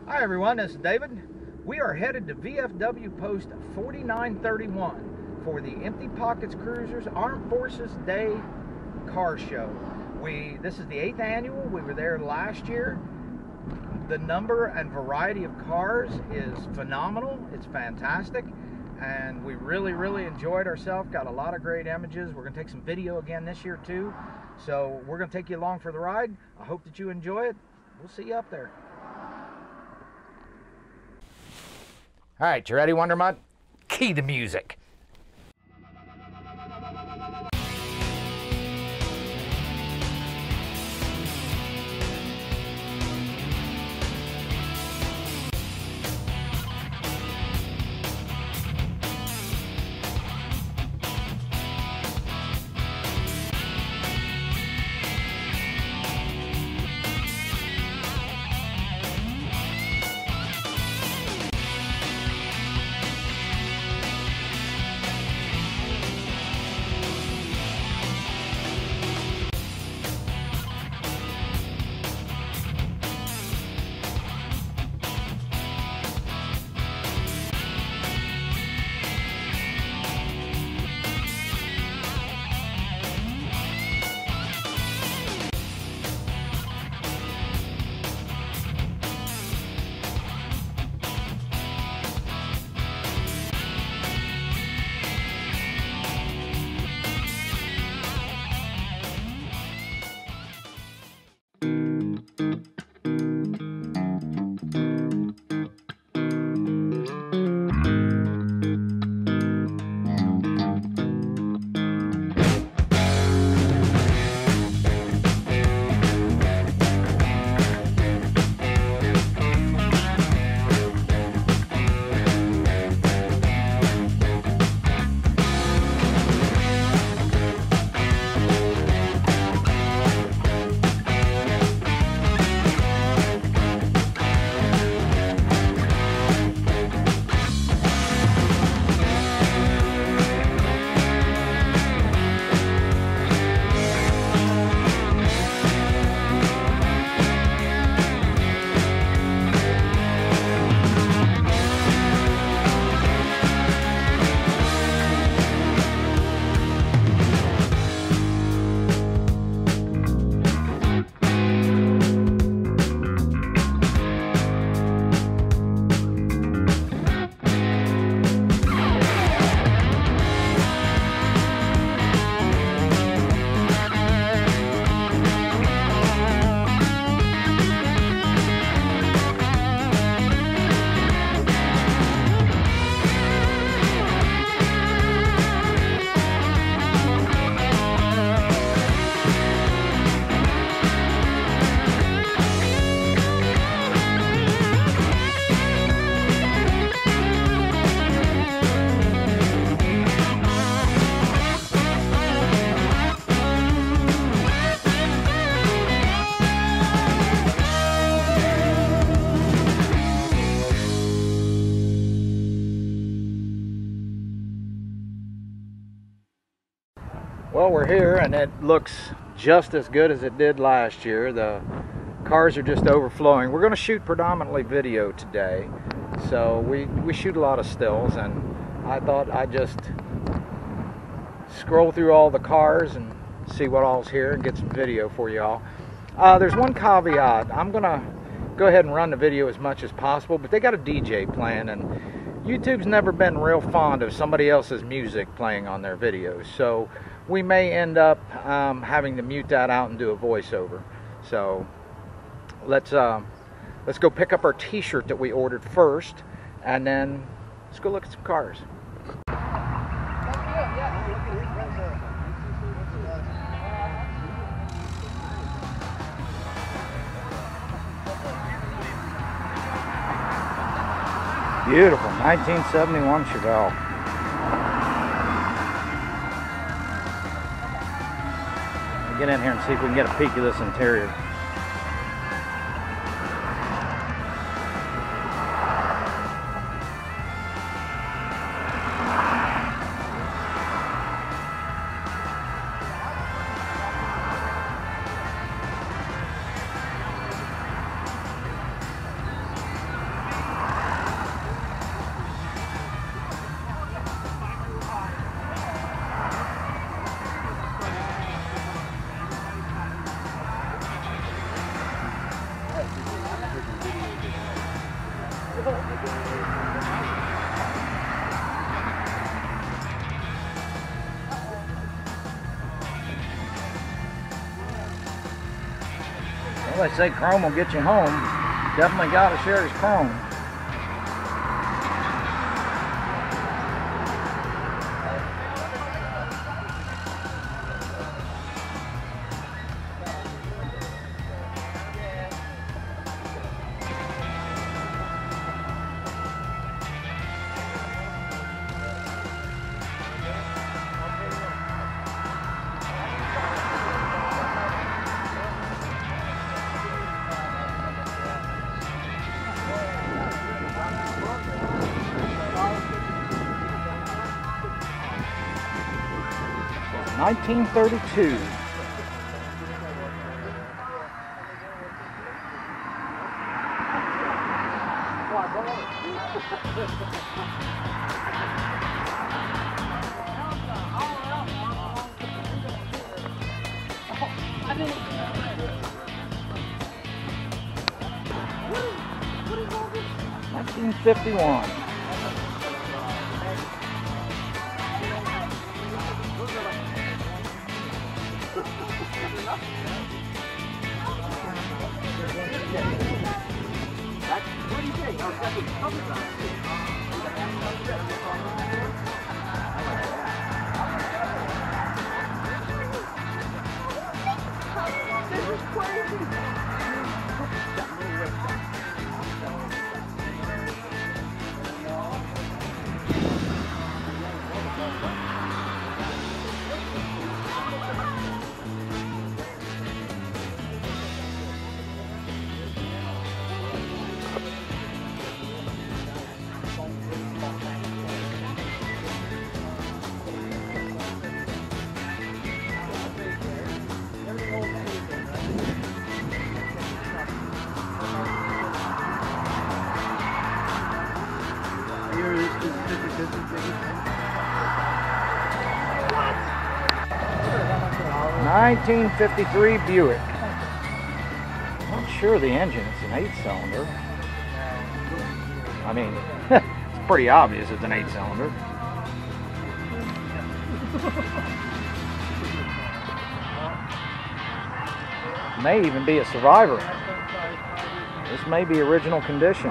Hi everyone, this is David. We are headed to VFW Post 4931 for the Empty Pockets Cruisers Armed Forces Day Car Show. This is the 8th annual. We were there last year. The number and variety of cars is phenomenal. It's fantastic. And we really enjoyed ourselves. Got a lot of great images. We're going to take some video again this year too. So we're going to take you along for the ride. I hope that you enjoy it. We'll see you up there. All right, you ready, Wonder Mutt? Key the music. Well, we're here and it looks just as good as it did last year. The cars are just overflowing. We're going to shoot predominantly video today, so we shoot a lot of stills, and I thought I'd just scroll through all the cars and see what all's here and get some video for y'all. There's one caveat. I'm going to go ahead and run the video as much as possible, but they got a DJ playing, and YouTube's never been real fond of somebody else's music playing on their videos, so we may end up having to mute that out and do a voiceover. So let's go pick up our t-shirt that we ordered first, and then let's go look at some cars. Beautiful 1971 Chevelle. Get in here and see if we can get a peek of this interior. Well, they say chrome will get you home. Definitely got to share his chrome. $1932. $1951. What do you think? This is crazy. 1953 Buick. I'm sure the engine is an 8-cylinder. I mean, it's pretty obvious it's an 8-cylinder. May even be a Survivor. This may be original condition.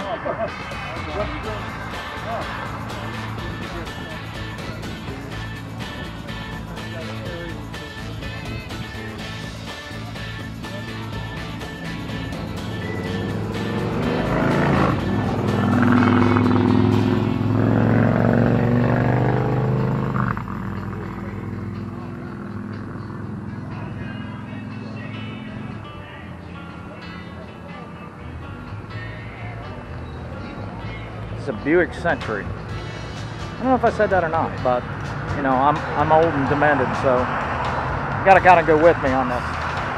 It's a Buick Century. I don't know if I said that or not, but you know, I'm old and demented, so you gotta kind of go with me on this.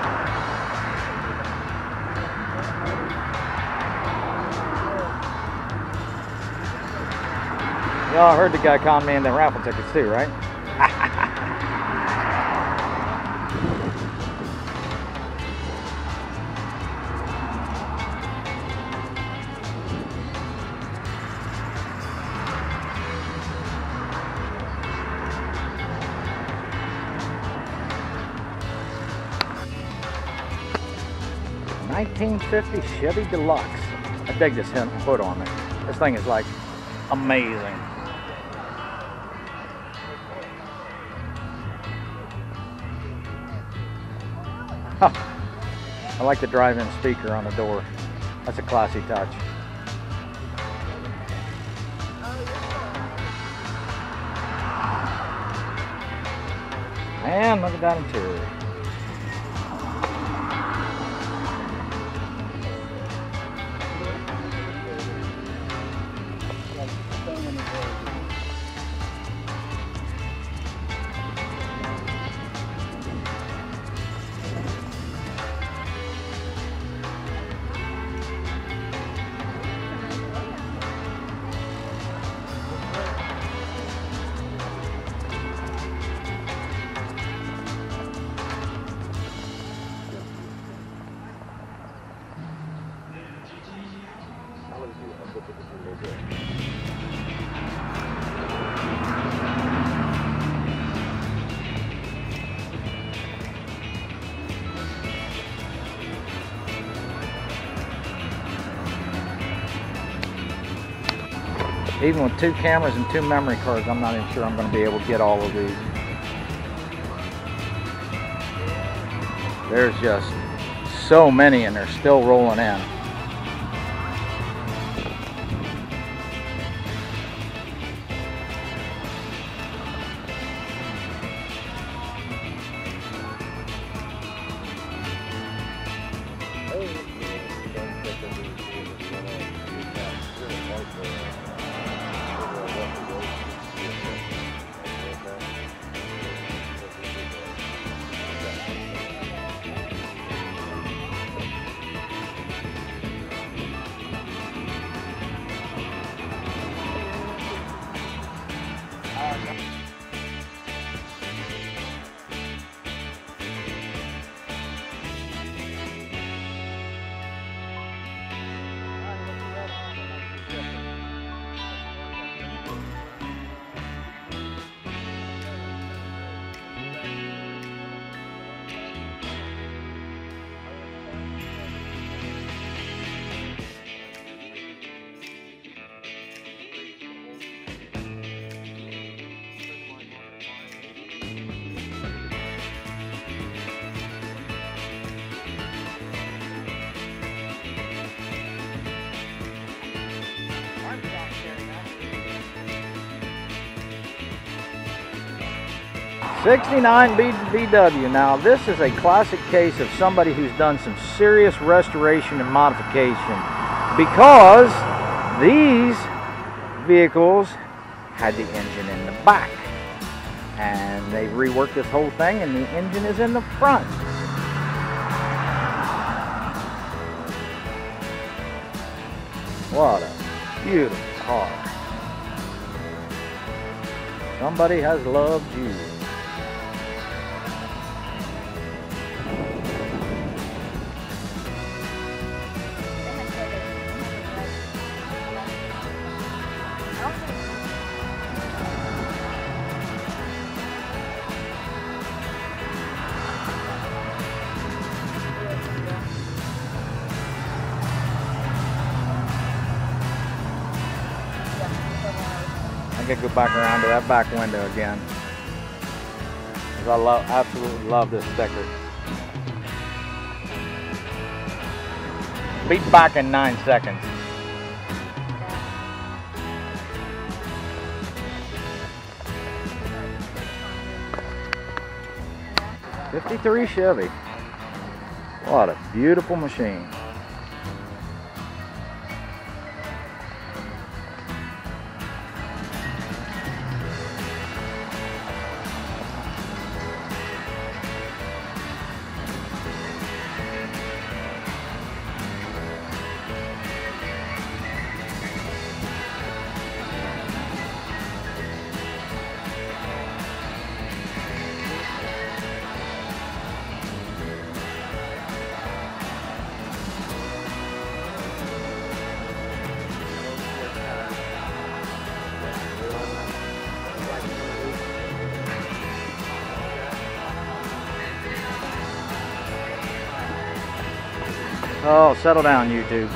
Y'all heard the guy con me in the raffle tickets too, right? $1950 Chevy Deluxe. I dig this hood on it. This thing is like amazing. I like the drive-in speaker on the door. That's a classy touch. And look at that interior. Even with 2 cameras and 2 memory cards, I'm not even sure I'm going to be able to get all of these. There's just so many and they're still rolling in. '69 VW. Now this is a classic case of somebody who's done some serious restoration and modification, because these vehicles had the engine in the back and they reworked this whole thing and the engine is in the front. What a beautiful car. Somebody has loved you. I gotta go back around to that back window again, because I absolutely love this sticker. Be back in 9 seconds. '53 Chevy. What a beautiful machine. Oh, settle down, YouTube.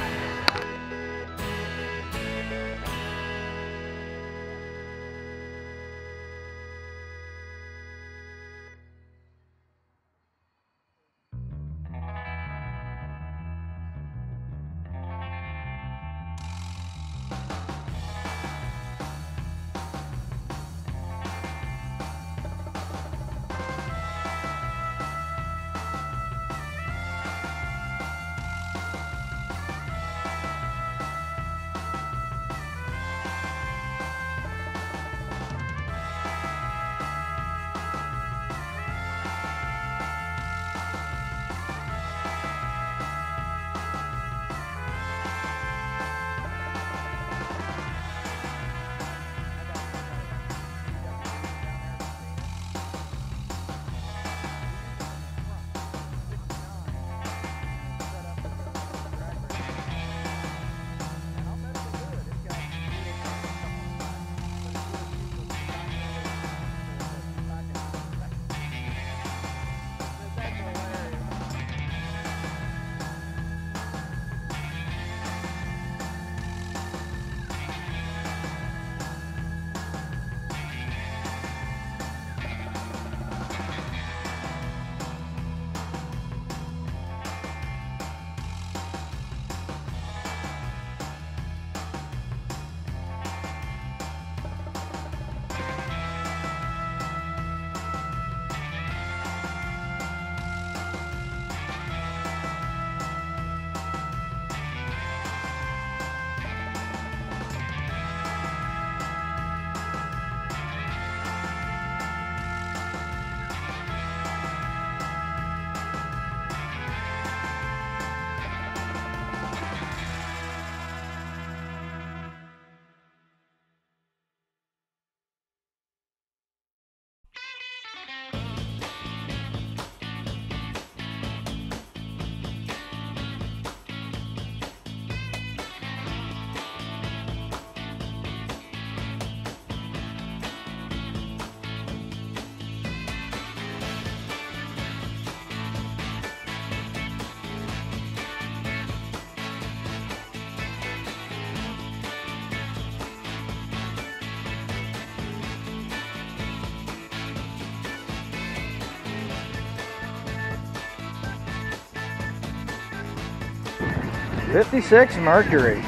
56 Mercury.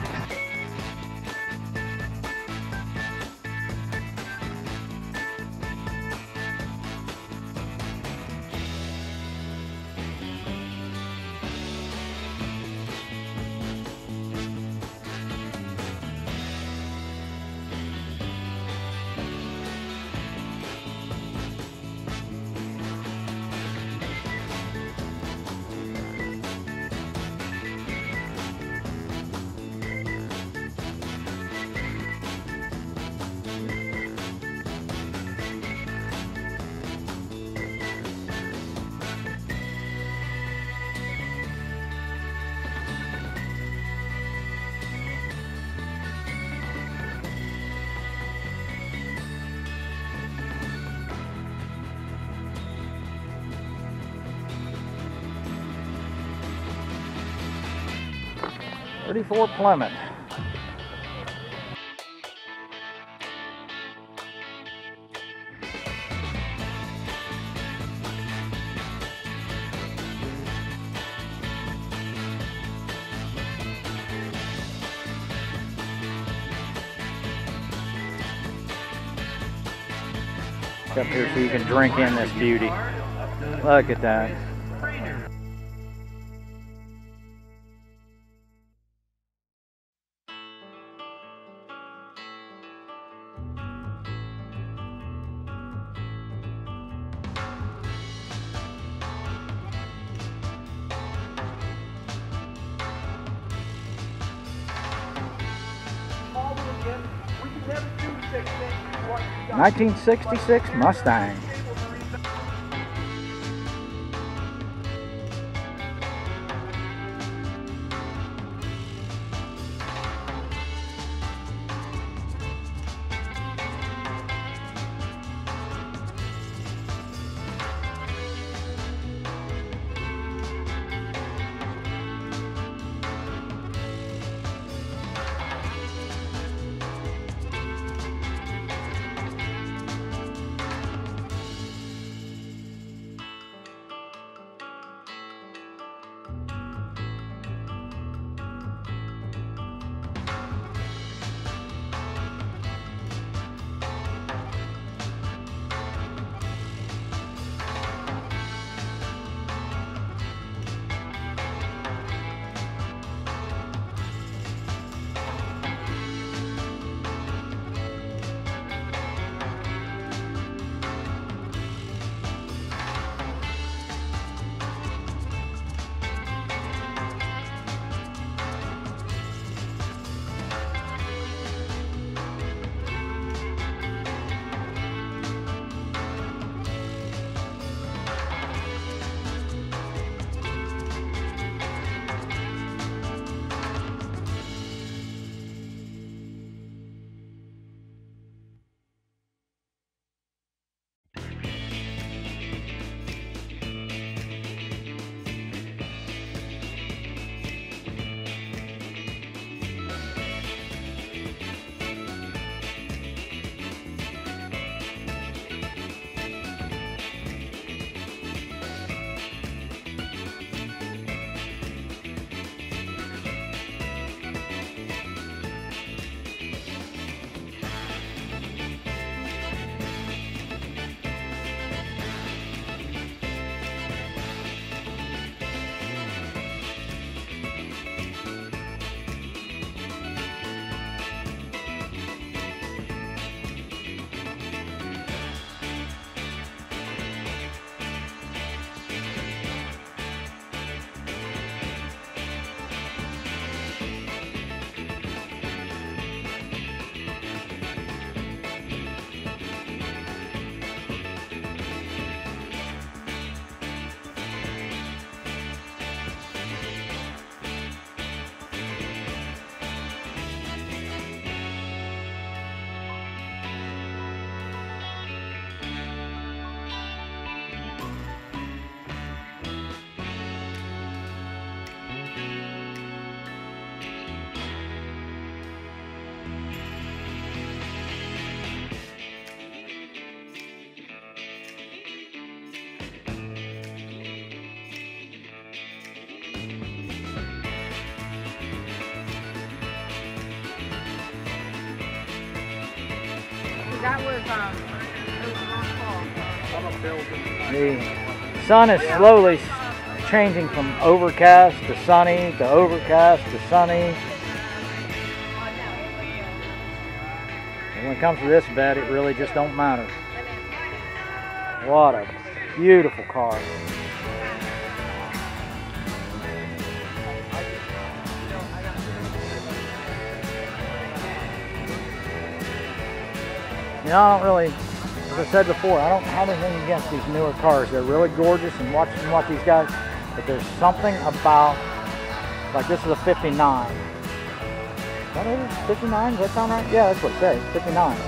'34 Plymouth. Up here so you can drink in this beauty. Look at that. We can never do 6 things. 1966 Mustang. That was it was Ron Paul. The sun is slowly changing from overcast to sunny to overcast to sunny. And when it comes to this bed, it really just don't matter. What a beautiful car. You know, I don't really, as I said before, I don't have anything against these newer cars. They're really gorgeous and watching what these guys, but there's something about, like this is a 59. Is that over 59? Does that sound right? Yeah, that's what it says, 59.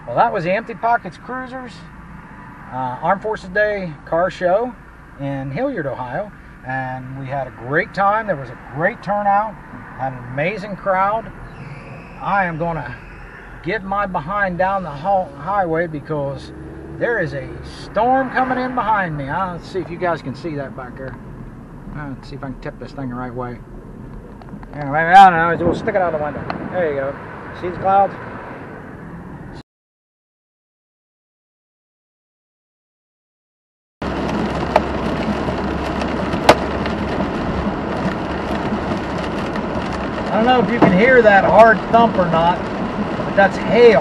Well, that was the Empty Pockets Cruisers Armed Forces Day car show in Hilliard, Ohio. And we had a great time. There was a great turnout. Had an amazing crowd. I am going to get my behind down the highway because there is a storm coming in behind me. Let's see if you guys can see that back there. Let's see if I can tip this thing the right way. Anyway, I don't know. We'll stick it out the window. There you go. See the clouds? I don't know if you can hear that hard thump or not, but that's hail.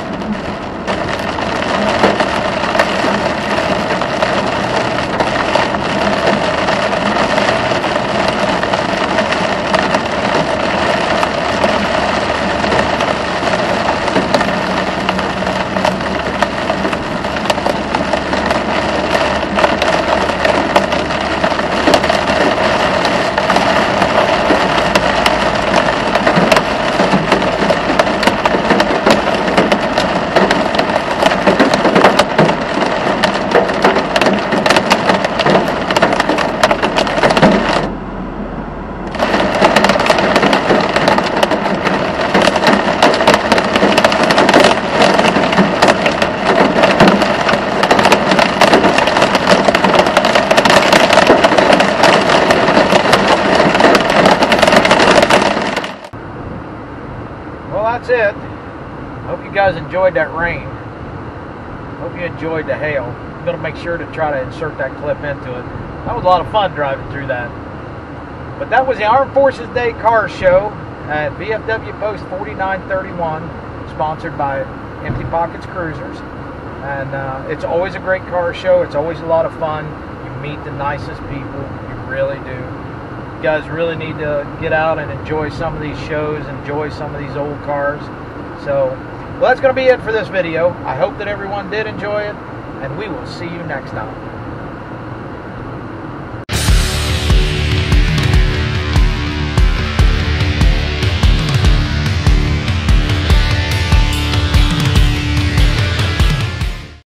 That's it. Hope you guys enjoyed that rain. Hope you enjoyed the hail. I'm going to make sure to try to insert that clip into it. That was a lot of fun driving through that. But that was the Armed Forces Day Car Show at VFW Post 4931, sponsored by Empty Pockets Cruisers. And it's always a great car show. It's always a lot of fun. You meet the nicest people. You really do. You guys really need to get out and enjoy some of these shows, enjoy some of these old cars. So, well, that's going to be it for this video. I hope that everyone did enjoy it, and we will see you next time.